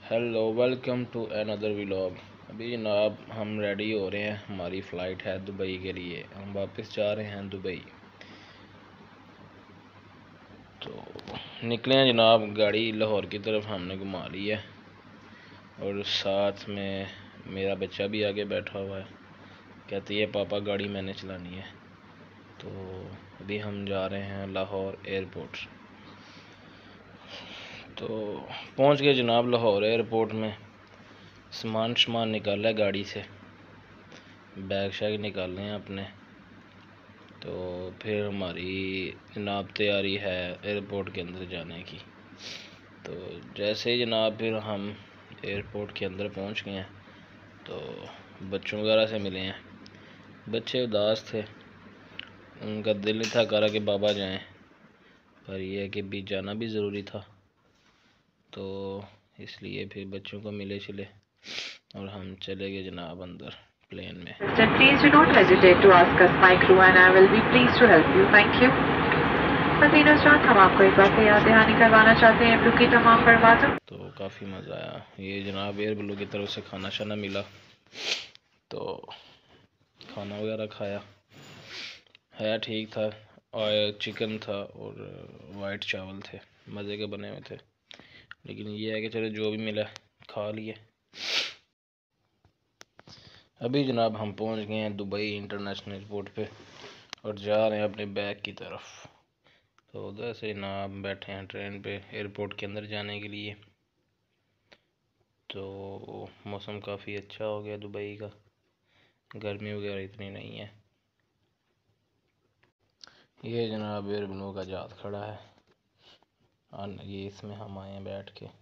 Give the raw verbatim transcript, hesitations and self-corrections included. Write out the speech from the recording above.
Hello welcome to اندر vlog. ابھی جناب ہم ریڈی ہو رہے ہیں، ہماری فلائٹ ہے دبئی کے لیے، ہم واپس جا رہے ہیں دبئی۔ تو نکلے ہیں جناب، گاڑی لاہور کی طرف ہم نے گھما لی ہے، اور ساتھ میں میرا بچہ بھی آگے بیٹھا ہوا ہے، کہتی ہے پاپا گاڑی میں نے چلانی ہے۔ تو ابھی ہم جا رہے ہیں لاہور ایئرپورٹ۔ تو پہنچ گئے جناب لاہور ایئرپورٹ میں، سامان شمان نکالا ہے گاڑی سے، بیگ شیگ نکالے ہیں اپنے۔ تو پھر ہماری جناب تیاری ہے ایئرپورٹ کے اندر جانے کی۔ تو جیسے ہی جناب پھر ہم ایئرپورٹ کے اندر پہنچ گئے ہیں، تو بچوں وغیرہ سے ملے ہیں۔ بچے اداس تھے، ان کا دل نہیں تھا کرا کہ بابا جائیں، پر یہ ہے کہ بھی جانا بھی ضروری تھا، تو اس لیے پھر بچوں کو ملے چلے اور ہم چلے گئے جناب اندر پلین میں۔ Please do not hesitate to ask us my crew and I will be pleased to help you. Thank you. Madina جان، ہم آپ کو ایک بار پھر یاد دہانی کروانا چاہتے ہیں بلو کی تمام پروازوں۔ تو کافی مزہ آیا، یہ جناب ایئر بلو کی طرف سے کھانا شانا ملا، تو کھانا وغیرہ کھایا، ہے ٹھیک تھا، اور چکن تھا اور وائٹ چاول تھے، مزے کے بنے ہوئے تھے، لیکن یہ ہے کہ چلو جو بھی ملا کھا لیے۔ ابھی جناب ہم پہنچ گئے ہیں دبئی انٹرنیشنل ایئرپورٹ پہ اور جا رہے ہیں اپنے بیگ کی طرف۔ تو ادھر سے جناب بیٹھے ہیں ٹرین پہ ایئرپورٹ کے اندر جانے کے لیے۔ تو موسم کافی اچھا ہو گیا دبئی کا، گرمی وغیرہ اتنی نہیں ہے۔ یہ جناب ایئر بلو کا جہاز کھڑا ہے، یہ اس میں ہم آئے ہیں بیٹھ کے۔